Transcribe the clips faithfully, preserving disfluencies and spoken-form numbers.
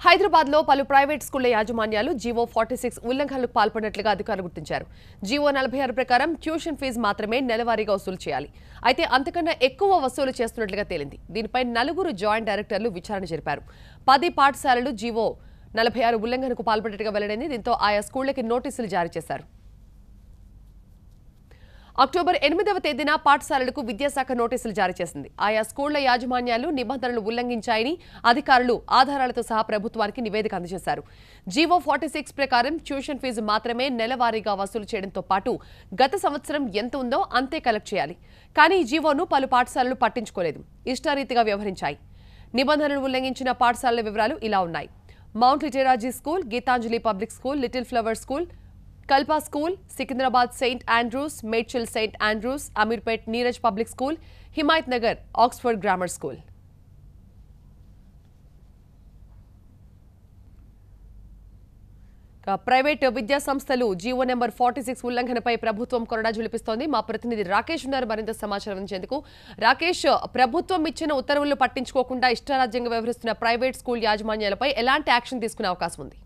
హైదరాబాద్ లో పలు ప్రైవేట్ స్కూళ్ల యాజమాన్యాలు జీవో ఫార్టీ సిక్స్ ఉల్లంఘనలకు పాల్పడినట్లుగా అధికారులు గుర్తించారు. జీవో నలభై ఆరు ప్రకారం ట్యూషన్ ఫీజు మాత్రమే నెలవారీగా వసూలు చేయాలి. అయితే అంతకన్నా ఎక్కువ వసూలు చేస్తున్నట్లుగా తేలింది. దీనిపై నలుగురు జాయింట్ డైరెక్టర్లు విచారణ జరిపారు. పది పాఠశాలలు జీవో నలభై ఆరు ఉల్లంఘనకు పాల్పడినట్టుగా వెల్లడైంది. దీంతో ఆయా స్కూళ్లకి నోటీసులు జారీ చేశారు. అక్టోబర్ ఎనిమిదవ తేదీన పాఠశాలలకు విద్యాశాఖ నోటీసులు జారీ చేసింది. ఆయా స్కూళ్ల యాజమాన్యాలు నిబంధనలు ఉల్లంఘించాయని అధికారులు ఆధారాలతో సహా ప్రభుత్వానికి నివేదిక అందజేశారు. జీవో ఫార్టీ సిక్స్ ప్రకారం ట్యూషన్ ఫీజు మాత్రమే నెలవారీగా వసూలు చేయడంతో పాటు గత సంవత్సరం ఎంత ఉందో అంతే కలెక్ట్ చేయాలి. కానీ ఈ జీవోను పలు పాఠశాలలు పట్టించుకోలేదు, ఇష్టారీతిగా వ్యవహరించాయి. నిబంధనలు ఉల్లంఘించిన పాఠశాలల వివరాలు ఇలా ఉన్నాయి. Mount Litera Zee school, Gitanjali public school, Little Flower school, Kalpa school, Secunderabad Saint Andrews, Medchal Saint Andrews, Ameerpet Neeraj public school, Himayat Nagar Oxford grammar school. Private విద్యా సంస్థలు జీవో నెంబర్ ఫార్టీ సిక్స్ ఉల్లంఘనపై ప్రభుత్వం కొరడా జులిపిస్తోంది. మా ప్రతినిధి రాకేష్ ఉన్నారు మరింత సమాచారం అందించేందుకు. రాకేష్, ప్రభుత్వం ఇచ్చిన ఉత్తర్వులు పట్టించుకోకుండా ఇష్టారాజ్యంగా వ్యవహరిస్తున్న ప్రైవేట్ స్కూల్ యాజమాన్యాలపై ఎలాంటి యాక్షన్ తీసుకునే అవకాశం ఉంది?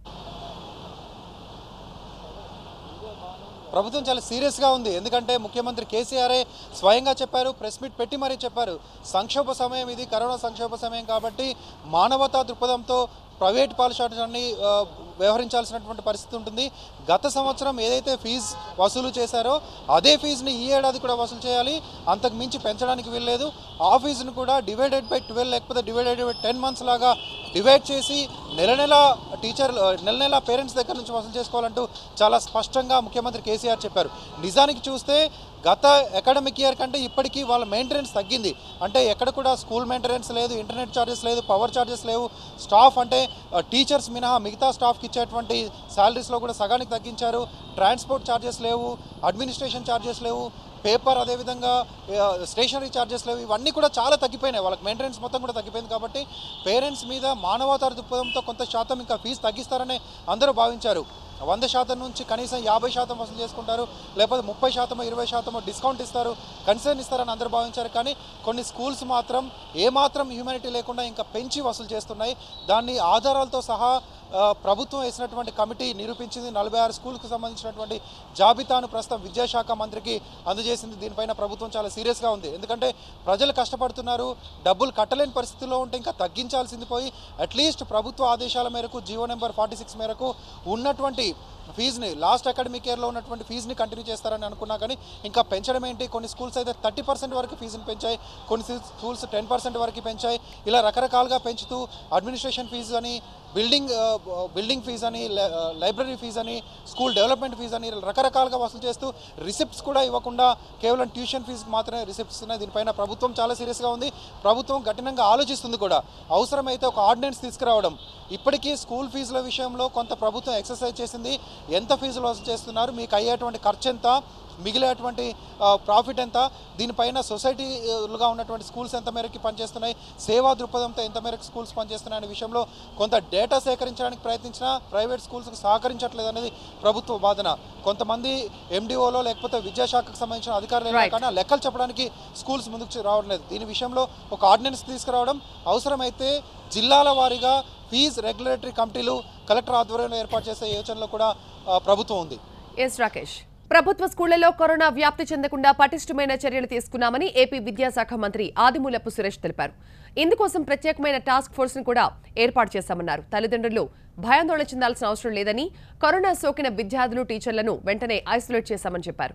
ప్రభుత్వం చాలా సీరియస్గా ఉంది. ఎందుకంటే ముఖ్యమంత్రి కేసీఆర్ స్వయంగా చెప్పారు, ప్రెస్ మీట్ పెట్టి మరీ చెప్పారు, సంక్షోభ సమయం ఇది, కరోనా సంక్షోభ సమయం కాబట్టి మానవతా దృక్పథంతో ప్రైవేట్ పాఠశాలన్నీ వ్యవహరించాల్సినటువంటి పరిస్థితి ఉంటుంది. గత సంవత్సరం ఏదైతే ఫీజు వసూలు చేశారో అదే ఫీజుని ఈ ఏడాది కూడా వసూలు చేయాలి. అంతకు మించి పెంచడానికి వీల్లేదు. ఆ ఫీజును కూడా డివైడెడ్ బై ట్వెల్వ్ లేకపోతే డివైడెడ్ బై టెన్ మంత్స్ లాగా డివైడ్ చేసి నెల నెల టీచర్ నెల నెల పేరెంట్స్ దగ్గర నుంచి వసూలు చేసుకోవాలంటూ చాలా స్పష్టంగా ముఖ్యమంత్రి కేసీఆర్ చెప్పారు. నిజానికి చూస్తే గత అకాడమిక్ ఇయర్ కంటే ఇప్పటికీ వాళ్ళ మెయింటెనెన్స్ తగ్గింది. అంటే ఎక్కడ కూడా స్కూల్ మెయింటెనెన్స్ లేదు, ఇంటర్నెట్ ఛార్జెస్ లేదు, పవర్ ఛార్జెస్ లేవు. స్టాఫ్ అంటే టీచర్స్ మినహా మిగతా స్టాఫ్కి ఇచ్చేటువంటి శాలరీస్లో కూడా సగానికి తగ్గించారు. ట్రాన్స్పోర్ట్ ఛార్జెస్ లేవు, అడ్మినిస్ట్రేషన్ ఛార్జెస్ లేవు, పేపర్ అదేవిధంగా స్టేషనరీ ఛార్జెస్ లేవు. ఇవన్నీ కూడా చాలా తగ్గిపోయినాయి. వాళ్ళకి మెయింటెనెన్స్ మొత్తం కూడా తగ్గిపోయింది. కాబట్టి పేరెంట్స్ మీద మానవతార దృక్పథంతో కొంత శాతం ఇంకా ఫీజు తగ్గిస్తారని అందరూ భావించారు. వంద శాతం నుంచి కనీసం యాభై శాతం వసూలు చేసుకుంటారు, లేకపోతే ముప్పై శాతమో ఇరవై శాతమో డిస్కౌంట్ ఇస్తారు, కన్సర్న్ ఇస్తారని అందరూ భావించారు. కానీ కొన్ని స్కూల్స్ మాత్రం ఏమాత్రం హ్యూమానిటీ లేకుండా ఇంకా పెంచి వసూలు చేస్తున్నాయి. దాన్ని ఆధారాలతో సహా ప్రభుత్వం వేసినటువంటి కమిటీ నిరూపించింది. నలభై ఆరు స్కూల్కి సంబంధించినటువంటి జాబితాను ప్రస్తుతం విద్యాశాఖ మంత్రికి అందజేసింది. దీనిపైన ప్రభుత్వం చాలా సీరియస్గా ఉంది. ఎందుకంటే ప్రజలు కష్టపడుతున్నారు, డబ్బులు కట్టలేని పరిస్థితుల్లో ఉంటే ఇంకా తగ్గించాల్సింది పోయి అట్లీస్ట్ ప్రభుత్వ ఆదేశాల మేరకు జీవో నెంబర్ ఫార్టీ సిక్స్ మేరకు ఉన్నటువంటి ఫీజుని లాస్ట్ అకాడమిక్ ఇయర్లో ఉన్నటువంటి ఫీజుని కంటిన్యూ చేస్తారని అనుకున్నా కానీ ఇంకా పెంచడం ఏంటి? కొన్ని స్కూల్స్ అయితే థర్టీ పర్సెంట్ వరకు ఫీజుని పెంచాయి, కొన్ని స్కూల్స్ టెన్ పర్సెంట్ వరకు పెంచాయి. ఇలా రకరకాలుగా పెంచుతూ అడ్మినిస్ట్రేషన్ ఫీజు అని, బిల్డింగ్ బిల్డింగ్ ఫీజు అని, లైబ్రరీ ఫీజు అని, స్కూల్ డెవలప్మెంట్ ఫీజు అని రకరకాలుగా వసూలు చేస్తూ రిసిప్ట్స్ కూడా ఇవ్వకుండా కేవలం ట్యూషన్ ఫీజుకి మాత్రమే రిసిప్ట్స్ ఉన్నాయి. దీనిపైన ప్రభుత్వం చాలా సీరియస్గా ఉంది. ప్రభుత్వం కఠినంగా ఆలోచిస్తుంది కూడా. అవసరమైతే ఒక ఆర్డినెన్స్ తీసుకురావడం. ఇప్పటికీ స్కూల్ ఫీజుల విషయంలో కొంత ప్రభుత్వం ఎక్సర్సైజ్ చేసింది. ఎంత ఫీజులు వసూలు చేస్తున్నారు, మీకు అయ్యేటువంటి ఖర్చు ఎంత, మిగిలేటువంటి ప్రాఫిట్ ఎంత, దీనిపైన సొసైటీలుగా ఉన్నటువంటి స్కూల్స్ ఎంత మేరకు పనిచేస్తున్నాయి, సేవా దృక్పథంతో ఎంత మేరకు స్కూల్స్ పనిచేస్తున్నాయి అనే విషయంలో కొంత డేటా సేకరించడానికి ప్రయత్నించినా ప్రైవేట్ స్కూల్స్కి సహకరించట్లేదు అనేది ప్రభుత్వ వాదన. కొంతమంది ఎండిఓలో లేకపోతే విద్యాశాఖకు సంబంధించిన అధికారులు కానీ లెక్కలు చెప్పడానికి స్కూల్స్ ముందుకు రావట్లేదు. దీని విషయంలో ఒక ఆర్డినెన్స్ తీసుకురావడం, అవసరమైతే జిల్లాల వారీగా ఫీజు రెగ్యులేటరీ కమిటీలు కలెక్టర్ ఆధ్వర్యంలో ఏర్పాటు చేసే యోచనలో కూడా ప్రభుత్వం ఉంది. ఎస్ రాకేష్, ప్రభుత్వ స్కూళ్లలో కరోనా వ్యాప్తి చెందకుండా పటిష్టమైన చర్యలు తీసుకున్నామని ఏపీ విద్యాశాఖ మంత్రి ఆదిమూలపు సురేష్ తెలిపారు. ఇందుకోసం ప్రత్యేకమైన టాస్క్ ఫోర్స్ ను కూడా ఏర్పాటు చేశామన్నారు. తల్లిదండ్రులు భయాందోళన చెందాల్సిన అవసరం లేదని, కరోనా సోకిన విద్యార్థులు, టీచర్లను వెంటనే ఐసోలేట్ చేశామని చెప్పారు.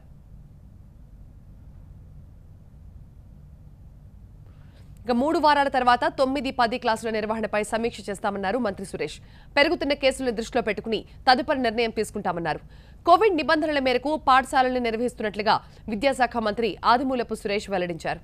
ఇక మూడు వారాల తర్వాత తొమ్మిది పది క్లాసుల నిర్వహణపై సమీక్ష చేస్తామన్నారు మంత్రి సురేష్. పెరుగుతున్న కేసులను దృష్టిలో పెట్టుకుని తదుపరి నిర్ణయం తీసుకుంటామన్నారు. కోవిడ్ నిబంధనల మేరకు పాఠశాలలను నిర్వహిస్తున్నట్లుగా విద్యాశాఖ మంత్రి ఆదిమూలపు సురేష్ వెల్లడించారు.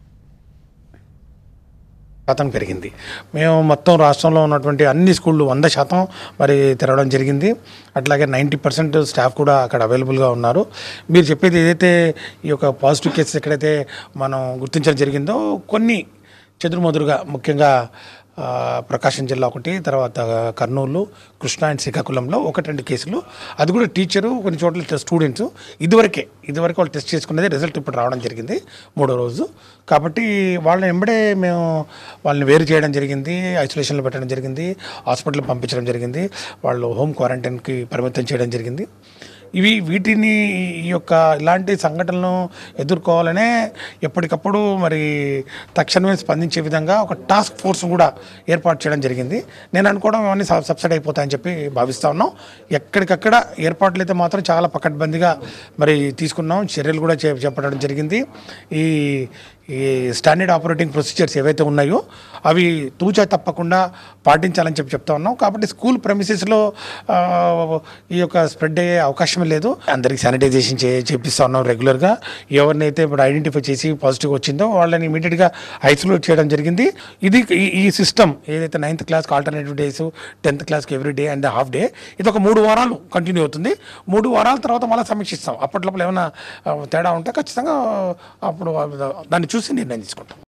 శాతం పెరిగింది. మేము మొత్తం రాష్ట్రంలో ఉన్నటువంటి అన్ని స్కూళ్ళు వంద శాతం మరి తెరవడం జరిగింది. అట్లాగే నైంటీ పర్సెంట్ స్టాఫ్ కూడా అక్కడ అవైలబుల్గా ఉన్నారు. మీరు చెప్పేది ఏదైతే ఈ యొక్క పాజిటివ్ కేసెస్ ఎక్కడైతే మనం గుర్తించడం జరిగిందో కొన్ని చెదురుమదురుగా ముఖ్యంగా ప్రకాశం జిల్లా ఒకటి, తర్వాత కర్నూలు, కృష్ణా అండ్ శ్రీకాకుళంలో ఒకటి రెండు కేసులు. అది కూడా టీచరు, కొన్ని చోట్ల స్టూడెంట్స్. ఇదివరకే ఇదివరకు వాళ్ళు టెస్ట్ చేసుకునేది, రిజల్ట్ ఇప్పుడు రావడం జరిగింది మూడో రోజు. కాబట్టి వాళ్ళని వెంబడే మేము వాళ్ళని వేరు చేయడం జరిగింది, ఐసోలేషన్లో పెట్టడం జరిగింది, హాస్పిటల్ పంపించడం జరిగింది, వాళ్ళు హోమ్ క్వారంటైన్కి పరిమితం చేయడం జరిగింది. ఇవి వీటిని ఈ యొక్క ఇలాంటి సంఘటనలను ఎదుర్కోవాలనే ఎప్పటికప్పుడు మరి తక్షణమే స్పందించే విధంగా ఒక టాస్క్ ఫోర్స్ కూడా ఏర్పాటు చేయడం జరిగింది. నేను అనుకోవడం ఇవన్నీ సబ్సిడీ అయిపోతాయని చెప్పి భావిస్తూ ఉన్నాం. ఎక్కడికక్కడ ఏర్పాట్లు అయితే మాత్రం చాలా పకడ్బందీగా మరి తీసుకున్నాం, చర్యలు కూడా చే చేపట్టడం జరిగింది. ఈ ఈ స్టాండర్డ్ ఆపరేటింగ్ ప్రొసీజర్స్ ఏవైతే ఉన్నాయో అవి తూచా తప్పకుండా పాటించాలని చెప్పి చెప్తా ఉన్నాం. కాబట్టి స్కూల్ ప్రెమిసెస్లో ఈ యొక్క స్ప్రెడ్ అయ్యే అవకాశం లేదు. అందరికి శానిటైజేషన్ చే చేపిస్తూ ఉన్నాం రెగ్యులర్గా. ఎవరినైతే ఇప్పుడు ఐడెంటిఫై చేసి పాజిటివ్ వచ్చిందో వాళ్ళని ఇమీడియట్గా ఐసోలేట్ చేయడం జరిగింది. ఇది ఈ సిస్టమ్ ఏదైతే నైన్త్ క్లాస్కి ఆల్టర్నేటివ్ డేస్, టెన్త్ క్లాస్కి every day and half day, ఇది ఒక మూడు వారాలు కంటిన్యూ అవుతుంది. మూడు వారాల తర్వాత మళ్ళీ సమీక్షిస్తాం. అప్పట్లోపల ఏమైనా తేడా ఉంటే ఖచ్చితంగా అప్పుడు దాన్ని చూసి నిర్ణయం తీసుకుంటాం.